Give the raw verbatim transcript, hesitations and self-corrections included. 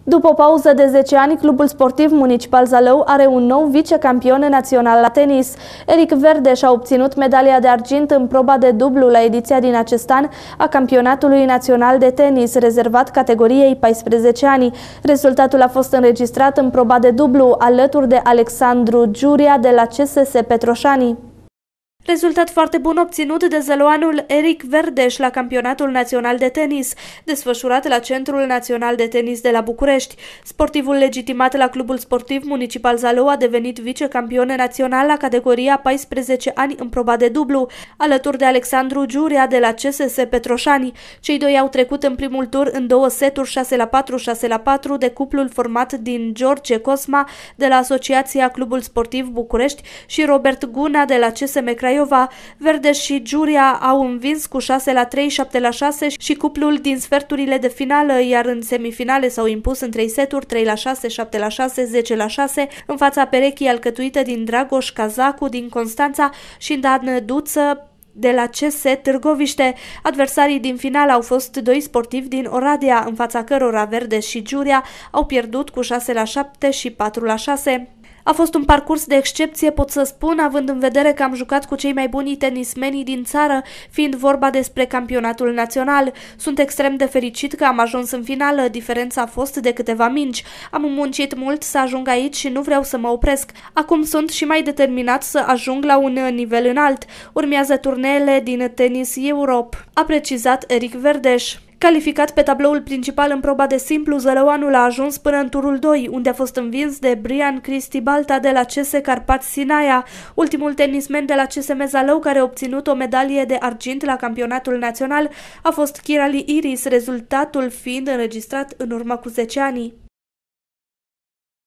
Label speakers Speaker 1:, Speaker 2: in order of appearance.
Speaker 1: După o pauză de zece ani, Clubul Sportiv Municipal Zalău are un nou vicecampion național la tenis. Eric Verdeș a obținut medalia de argint în proba de dublu la ediția din acest an a Campionatului Național de Tenis, rezervat categoriei paisprezece ani. Rezultatul a fost înregistrat în proba de dublu, alături de Alexandru Giuria de la C S S Petroșani. Rezultat foarte bun obținut de zăloanul Eric Verdeș la Campionatul Național de Tenis, desfășurat la Centrul Național de Tenis de la București. Sportivul legitimat la Clubul Sportiv Municipal Zalău a devenit vicecampion național la categoria paisprezece ani în proba de dublu, alături de Alexandru Giuria de la C S S Petroșani. Cei doi au trecut în primul tur în două seturi șase la patru șase la patru de cuplul format din George Cosma de la Asociația Clubul Sportiv București și Robert Guna de la C S M Craiova. Verdeș și Giuria au învins cu șase la trei, șapte la șase și cuplul din sferturile de finală, iar în semifinale s-au impus în trei seturi, trei la șase, șapte la șase, zece la șase, în fața perechii alcătuită din Dragoș Cazacu din Constanța și Dan Duță de la C S Târgoviște. Adversarii din final au fost doi sportivi din Oradea, în fața cărora Verdeș și Giuria au pierdut cu șase la șapte și patru la șase. A fost un parcurs de excepție, pot să spun, având în vedere că am jucat cu cei mai buni tenismeni din țară, fiind vorba despre campionatul național. Sunt extrem de fericit că am ajuns în finală, diferența a fost de câteva mingi. Am muncit mult să ajung aici și nu vreau să mă opresc. Acum sunt și mai determinat să ajung la un nivel înalt. Urmează turneele din Tennis Europe, a precizat Eric Verdeș. Calificat pe tabloul principal în proba de simplu, zălăuanul a ajuns până în turul doi, unde a fost învins de Brian Cristi Balta de la C S Carpați Sinaia, ultimul tenismen de la C S M Zalău care a obținut o medalie de argint la campionatul național a fost Kirali Iris, rezultatul fiind înregistrat în urmă cu zece ani.